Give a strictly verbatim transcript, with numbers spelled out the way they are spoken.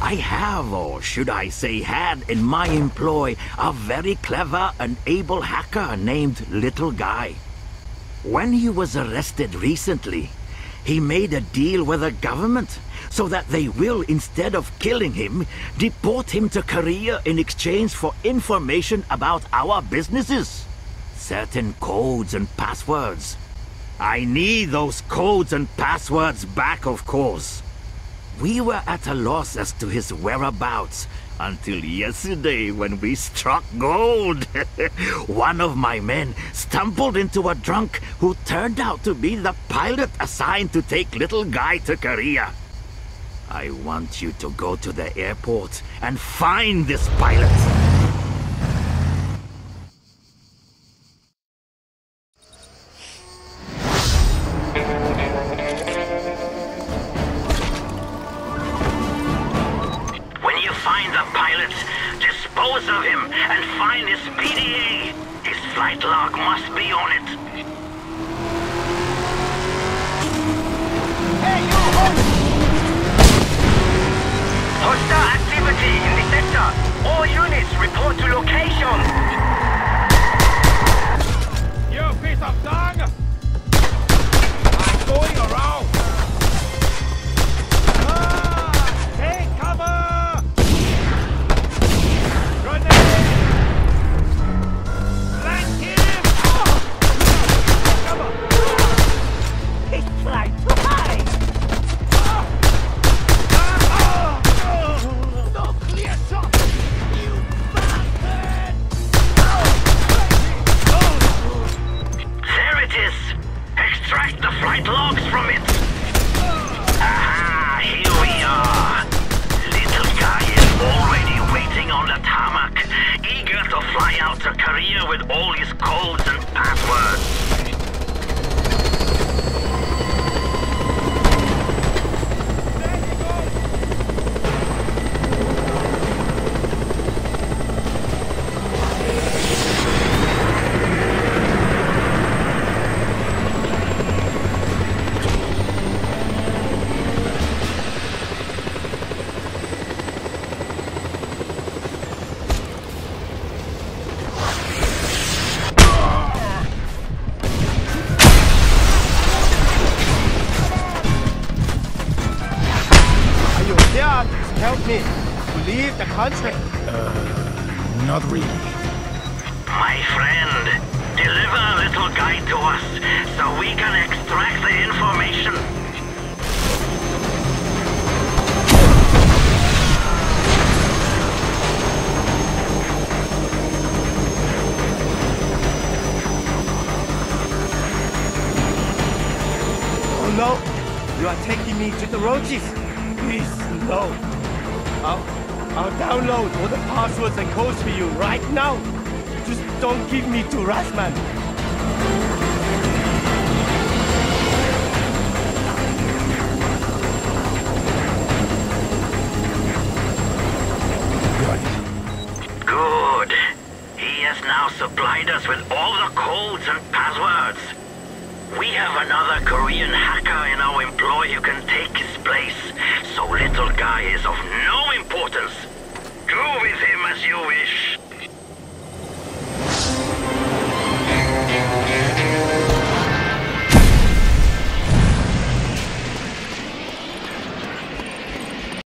I have, or should I say had, in my employ a very clever and able hacker named Little Guy. When he was arrested recently, he made a deal with the government so that they will, instead of killing him, deport him to Korea in exchange for information about our businesses. Certain codes and passwords. I need those codes and passwords back, of course. We were at a loss as to his whereabouts until yesterday when we struck gold. One of my men stumbled into a drunk who turned out to be the pilot assigned to take Little Guy to Korea. I want you to go to the airport and find this pilot. Dispose of him and find his P D A. His flight log must be on it. Hey, you! Hostile activity in the sector. All units report to location. You piece of dung! I'm going around. Ah! Take cover! With all his codes and passwords. Help me to leave the country. Uh, not really. My friend, deliver Little Guy to us so we can extract the information. Oh no, you are taking me to the roaches. Please, no. I'll, I'll download all the passwords and codes for you right now. Just don't give me to Rasman. Got it. Good. He has now supplied us with all the codes and passwords. We have another Korean hacker in our employ who can take his place, so Little Guy is of no importance. Do with him as you wish.